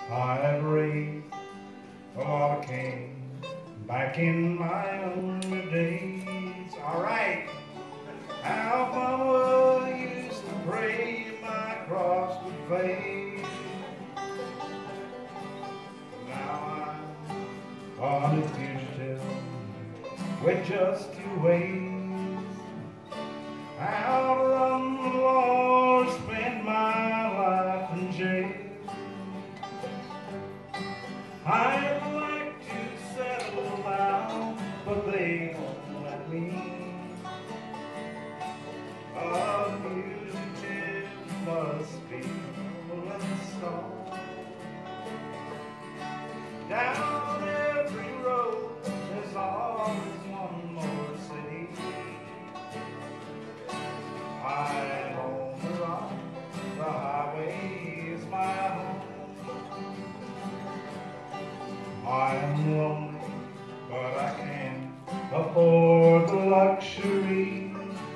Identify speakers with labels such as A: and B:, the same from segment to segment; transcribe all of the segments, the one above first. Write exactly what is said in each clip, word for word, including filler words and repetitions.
A: I've raised a lot of Cain back in my younger days. All right, how Mama used to pray my cross would fade. Now I'm on a fugitive with just two ways: outrun the law or spend my life in jail. I'd like to settle down, but they won't let me. A fugitive must be pulling stone. Down every road there's always one more city. I'm on the run, the highway is my home. I am lonely, but I can't afford the luxury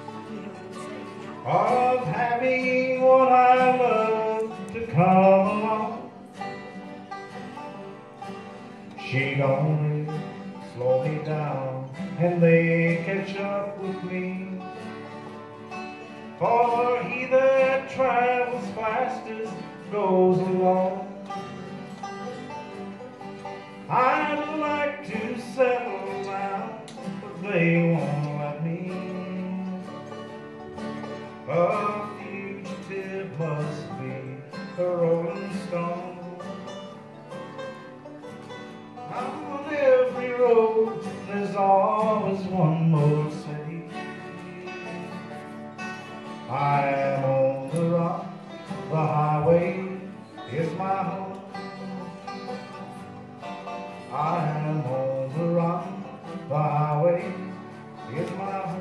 A: of having what I love to come along. She only slow me down and they catch up with me. For he that travels fastest goes along. I'd like to settle down, but they won't let me. A fugitive must be a rolling stone. On every road there's always one more city. I am on the run, the highway is my home. I am on the run, the highway is my home.